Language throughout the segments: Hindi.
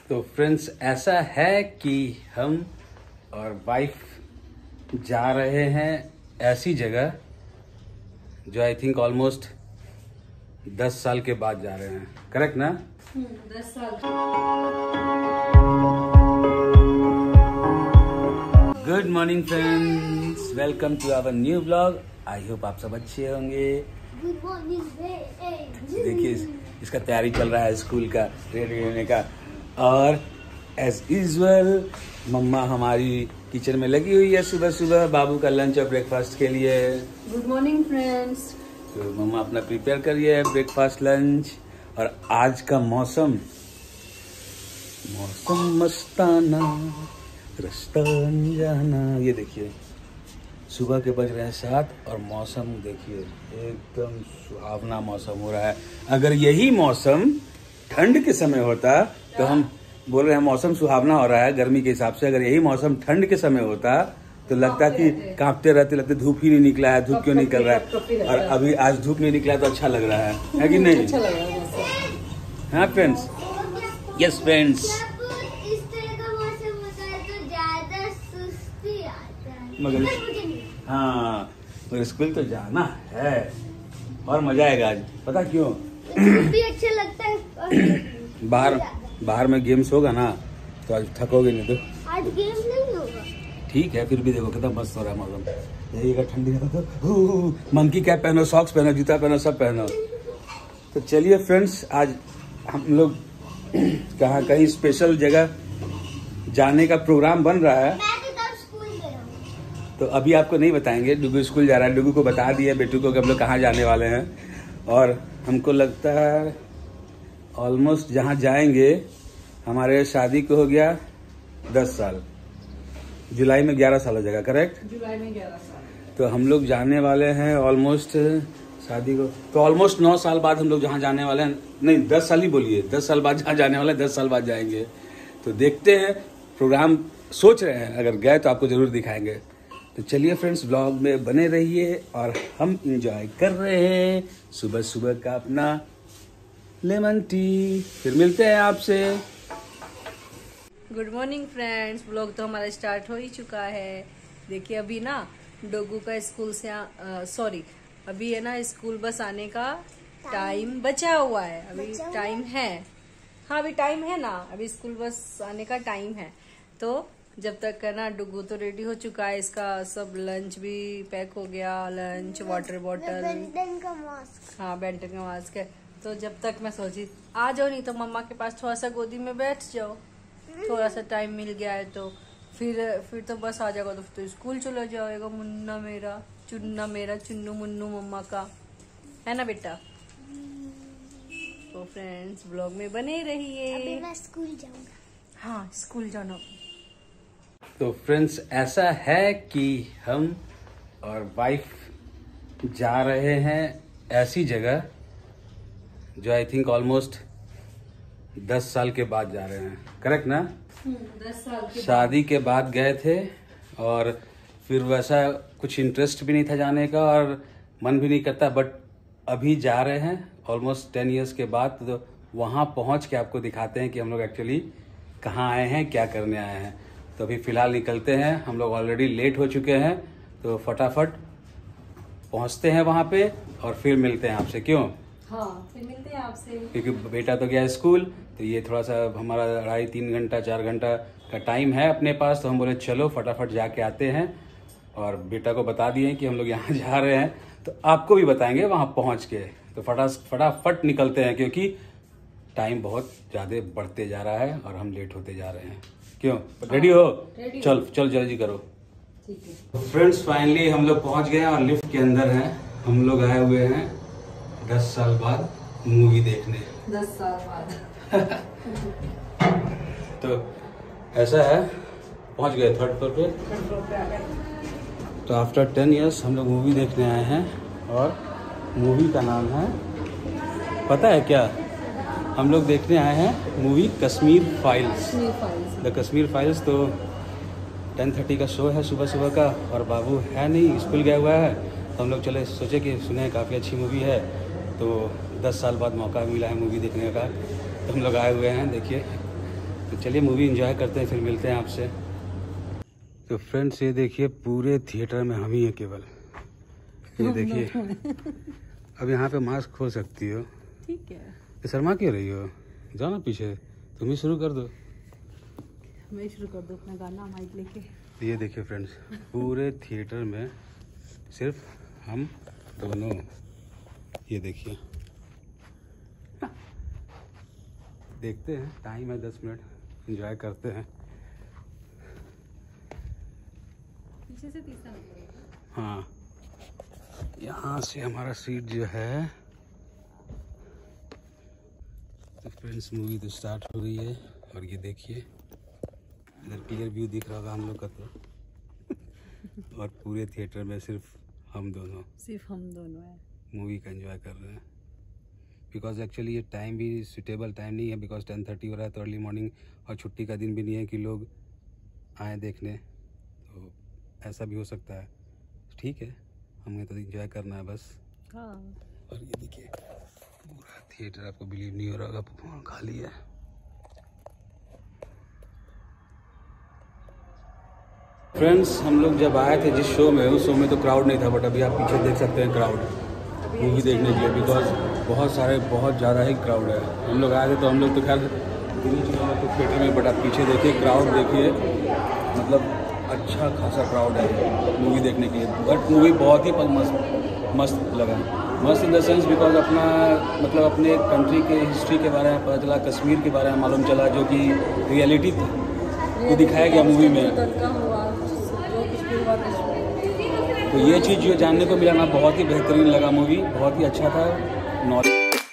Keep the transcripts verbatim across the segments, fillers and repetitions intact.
तो फ्रेंड्स ऐसा है कि हम और वाइफ जा रहे हैं ऐसी जगह जो आई थिंक ऑलमोस्ट दस साल के बाद जा रहे हैं। करेक्ट ना? दस साल। Good morning friends, welcome to our new blog. I hope आप सब अच्छे होंगे। Good morning. देखिए इस, इसका तैयारी चल रहा है स्कूल का रेडी होने का। और एज यूजुअल मम्मा हमारी किचन में लगी हुई है सुबह सुबह बाबू का लंच और ब्रेकफास्ट के लिए। Good morning friends. तो मम्मा अपना प्रिपेयर कर रही है ब्रेकफास्ट लंच। और आज का मौसम मौसम मस्ताना रास्ता अनजाना। ये देखिए सुबह के बज रहे हैं सात और मौसम देखिए एकदम सुहावना मौसम हो रहा है। अगर यही मौसम ठंड के समय होता तो हम बोल रहे हैं मौसम सुहावना हो रहा है गर्मी के हिसाब से। अगर यही मौसम ठंड के समय होता तो लगता कि कांपते रहते लगते धूप ही नहीं निकला है, धूप क्यों निकल रहा है। और अभी आज धूप नहीं निकला तो अच्छा लग रहा है, है कि नहीं? अच्छा लग रहा है। हाँ फ्रेंड्स, यस फ्रेंड्स। इस तरह का मौसम होता है तो ज्यादा सुस्ती आता है। मगर हाँ मगर स्कूल तो जाना है और मजा आएगा आज। पता क्यों? भी अच्छा लगता है। बाहर बाहर में गेम्स होगा ना तो आज थकोगे नहीं। तो आज गेम नहीं होगा। ठीक है फिर भी देखो कितना मस्त हो रहा है मौसम। यही अगर ठंडी है तो मंकी कैप पहनो, सॉक्स पहनो, जूता पहनो, सब पहनो। तो चलिए फ्रेंड्स, आज हम लोग कहाँ कहीं स्पेशल जगह जाने का प्रोग्राम बन रहा है। मैं तो तब स्कूल गया हूँ। तो अभी आपको नहीं बताएंगे। डुगू स्कूल जा रहा है, डुगू को बता दिया बेटू को कि हम लोग कहाँ जाने वाले हैं। और हमको लगता है ऑलमोस्ट जहाँ जाएंगे हमारे शादी को हो गया दस साल, जुलाई में ग्यारह साल हो जाएगा। करेक्ट? जुलाई में ग्यारह साल। तो हम लोग जाने वाले हैं ऑलमोस्ट शादी को तो ऑलमोस्ट नौ साल बाद हम लोग जहाँ जाने वाले हैं, नहीं दस साल ही बोलिए, दस साल बाद जहाँ जाने वाले हैं दस साल बाद जाएंगे। तो देखते हैं, प्रोग्राम सोच रहे हैं, अगर गए तो आपको जरूर दिखाएंगे। तो चलिए फ्रेंड्स ब्लॉग में बने रहिए और हम इंजॉय कर रहे हैं सुबह सुबह का अपना लेमन टी। फिर मिलते हैं आपसे। Good morning friends. ब्लॉग तो हमारा स्टार्ट हो ही चुका है। देखिए अभी ना डोगू का स्कूल से सॉरी अभी है ना स्कूल बस आने का टाइम बचा हुआ है। अभी टाइम है, हाँ अभी टाइम है ना, अभी स्कूल बस आने का टाइम है। तो जब तक है ना डुगू तो रेडी हो चुका है, इसका सब लंच भी पैक हो गया, लंच वाटर बॉटल, बेंटन का मास्क। हाँ बेंटन का मास्क है। तो जब तक मैं सोची आ जाओ, नहीं तो मम्मा के पास थोड़ा सा गोदी में बैठ जाओ, थोड़ा सा टाइम मिल गया है तो फिर फिर तो बस आ जाएगा तो, तो स्कूल चला जाएगा मुन्ना मेरा, चुन्ना मेरा, चुन्नू मुन्नू मम्मा का, है ना बेटा? तो फ्रेंड्स ब्लॉग में बने रहिए। अभी मैं स्कूल जाऊंगा। हाँ स्कूल जाना। तो फ्रेंड्स ऐसा है कि हम और वाइफ जा रहे हैं ऐसी जगह जो आई थिंक ऑलमोस्ट दस साल के बाद जा रहे हैं। करेक्ट ना? दस साल के शादी के बाद गए थे और फिर वैसा कुछ इंटरेस्ट भी नहीं था जाने का और मन भी नहीं करता, बट अभी जा रहे हैं ऑलमोस्ट टेन इयर्स के बाद। तो वहाँ पहुँच के आपको दिखाते हैं कि हम लोग एक्चुअली कहाँ आए हैं, क्या करने आए हैं। तो अभी फ़िलहाल निकलते हैं, हम लोग ऑलरेडी लेट हो चुके हैं तो फटाफट पहुँचते हैं वहाँ पे और फिर मिलते हैं आपसे। क्यों? हाँ फिर मिलते हैं आपसे। क्योंकि बेटा तो गया स्कूल, तो ये थोड़ा सा हमारा अढ़ाई तीन घंटा चार घंटा का टाइम है अपने पास। तो हम बोले चलो फटाफट जाके आते हैं। और बेटा को बता दिए कि हम लोग यहाँ जा रहे हैं, तो आपको भी बताएंगे वहाँ पहुँच के। तो फटा फटाफट निकलते हैं क्योंकि टाइम बहुत ज़्यादा बढ़ते जा रहा है और हम लेट होते जा रहे हैं। क्यों? रेडी हो? रेडी चल चल जल्दी करो। ठीक है फ्रेंड्स फाइनली हम लोग पहुँच गए हैं और लिफ्ट के अंदर हैं। हम लोग आए हुए हैं दस साल बाद मूवी देखने। दस साल बाद तो ऐसा है, पहुंच गए थर्ड फ्लोर पे। तो आफ्टर टेन इयर्स हम लोग मूवी देखने आए हैं और मूवी का नाम है, पता है क्या? हम लोग देखने आए हैं movie Kashmir files. The Kashmir files. तो टेन थर्टी का शो है सुबह सुबह का और बाबू है नहीं, स्कूल गया हुआ है। तो हम लोग चले, सोचे कि सुने काफ़ी अच्छी मूवी है, तो दस साल बाद मौका मिला है मूवी देखने का। तो हम लोग आए हुए हैं। देखिए तो चलिए मूवी एंजॉय करते हैं, फिर मिलते हैं आपसे। तो फ्रेंड्स ये देखिए पूरे थिएटर में हम ही हैं केवल। ये देखिए अब यहाँ पे मास्क खोल सकती हो। ठीक है। शर्मा क्यों रही हो? जाओ ना पीछे, तुम ही शुरू कर दो। मैं शुरू कर दूँ अपना गाना माइक लेके। ये देखिए फ्रेंड्स पूरे थिएटर में सिर्फ हम दोनों। ये देखिए देखते हैं, टाइम है दस मिनट, एंजॉय करते हैं। पीछे से तीसरा हाँ यहाँ से हमारा सीट जो है। तो फ्रेंड्स मूवी तो स्टार्ट हो गई है और ये देखिए इधर क्लियर व्यू दिख रहा होगा हम लोग का तो और पूरे थिएटर में सिर्फ हम दोनों सिर्फ हम दोनों हैं, मूवी का एंजॉय कर रहे हैं। बिकॉज एक्चुअली ये टाइम भी सुटेबल टाइम नहीं है, बिकॉज टेन थर्टी हो रहा है तो अर्ली मॉर्निंग और छुट्टी का दिन भी नहीं है कि लोग आए देखने, तो ऐसा भी हो सकता है। ठीक है, हमें तो एंजॉय करना है बस। हाँ। और ये देखिए पूरा थिएटर, आपको बिलीव नहीं हो रहा होगा, खाली है। फ्रेंड्स हम लोग जब आए थे जिस शो में, उस शो में तो क्राउड नहीं था, बट अभी आप पीछे देख सकते हैं क्राउड मूवी देखने के लिए। बिकॉज बहुत सारे बहुत ज़्यादा ही क्राउड है। हम लोग आए थे तो हम लोग तो खैर दिल्ली चले गए तो थिएटर में, बट आप पीछे देखिए क्राउड देखिए, मतलब अच्छा खासा क्राउड है मूवी देखने के लिए। बट मूवी बहुत ही मस्त मस्त लगा, मस्त इन द सेंस बिकॉज अपना मतलब अपने कंट्री के हिस्ट्री के बारे में पता चला, कश्मीर के बारे में मालूम चला, जो कि रियलिटी थी वो दिखाया गया मूवी में। तो ये चीज़ जो जानने को मिला ना, बहुत ही बेहतरीन लगा मूवी, बहुत ही अच्छा था। नॉलेज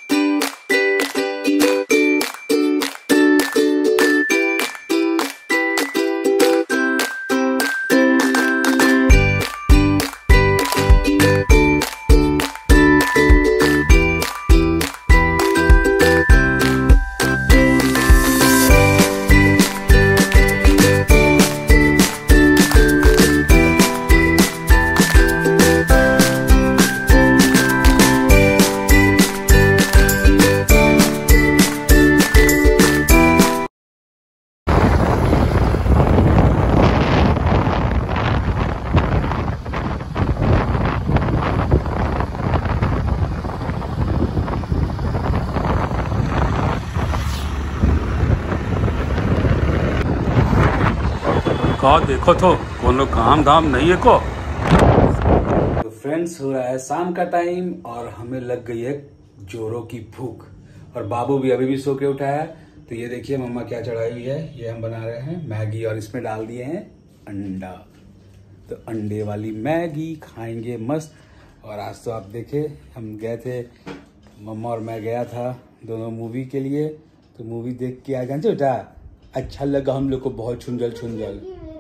का देखो तो कोनो काम धाम नहीं है को। तो फ्रेंड्स हो रहा है शाम का टाइम और हमें लग गई है जोरों की भूख, और बाबू भी अभी भी सो के उठा है। तो ये देखिए मम्मा क्या चढ़ाई हुई है, ये हम बना रहे हैं मैगी और इसमें डाल दिए हैं अंडा। तो अंडे वाली मैगी खाएंगे मस्त। और आज तो आप देखे हम गए थे, मम्मा और मैं गया था दोनों मूवी के लिए। तो मूवी देख के आए जानते बेटा, अच्छा लगा हम लोग को बहुत। छुंजल छुंजल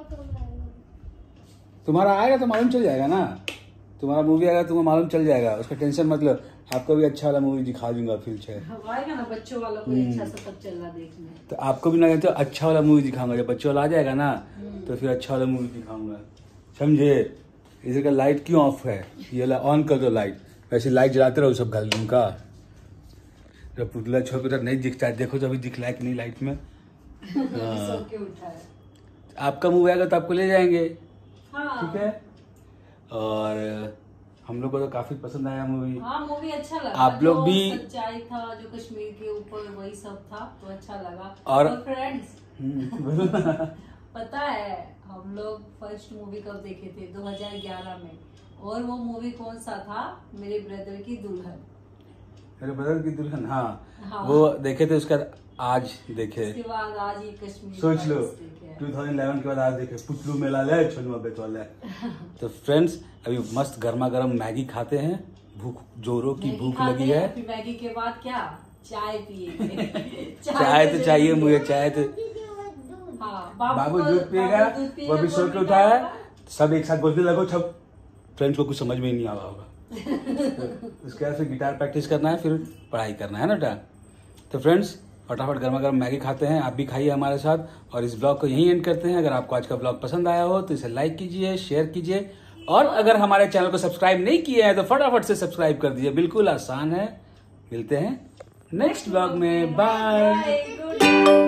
तुम्हारा आएगा तो मालूम चल जाएगा ना, तुम्हारा मूवी आएगा तुम्हें मालूम चल जाएगा, उसका टेंशन मतलब। आपको भी अच्छा वाला मूवी दिखा दूंगा फिर छे आएगा ना, बच्चों वाला कोई अच्छा सा तब चल रहा देखने। तो आपको भी ना तो अच्छा वाला मूवी दिखाऊंगा, जब बच्चों वाला आ जाएगा ना तो फिर अच्छा वाला मूवी दिखाऊंगा, समझे। इसे का लाइट क्यों ऑफ है, ये ऑन कर दो लाइट, वैसे लाइट जलाते रहो सब घर का। जब पुतला छोड़ के नहीं दिखता है, देखो तो अभी दिख रहा है कि नहीं लाइट में। हाँ। आपका मूवी आएगा तो आपको ले जाएंगे। हाँ। ठीक है। और हम लोग को तो काफी पसंद आया मूवी। हाँ मूवी अच्छा लगा। आप लोग भी, सच्चाई था जो कश्मीर के ऊपर वही सब था, तो अच्छा लगा। और फ्रेंड्स पता है हम लोग फर्स्ट मूवी कब देखे थे, दो हज़ार ग्यारह में, और वो मूवी कौन सा था, मेरे ब्रदर की दुल्हन। मेरे ब्रदर की दुल्हन, हाँ, हाँ। वो देखे थे, उसका आज देखे, उसके बाद आज ये कश्मीर। सोच लो दो हज़ार ग्यारह के बाद आज देखे पुतलू मेला ले छोनुआ बेचवाले। तो फ्रेंड्स अभी मस्त गर्मा गर्म मैगी खाते हैं, भूख जोरों की भूख लगी है। मैगी के बाद क्या, चाय पिएंगे। चाय तो चाहिए मुझे, चाय तो। हाँ, बाबू दूध पिएगा, वो भी सो के उठा है, सब एक साथ बोलने लगो। सब फ्रेंड्स को कुछ समझ में ही नहीं आ रहा होगा। तो उसके बाद फिर गिटार प्रैक्टिस करना है, फिर पढ़ाई करना है ना बेटा। तो फ्रेंड्स फटाफट गर्मा गर्म मैगी खाते हैं, आप भी खाइए हमारे साथ, और इस ब्लॉग को यहीं एंड करते हैं। अगर आपको आज का ब्लॉग पसंद आया हो तो इसे लाइक कीजिए, शेयर कीजिए, और अगर हमारे चैनल को सब्सक्राइब नहीं किए हैं तो फटाफट से सब्सक्राइब कर दीजिए, बिल्कुल आसान है। मिलते हैं नेक्स्ट ब्लॉग में, बाय।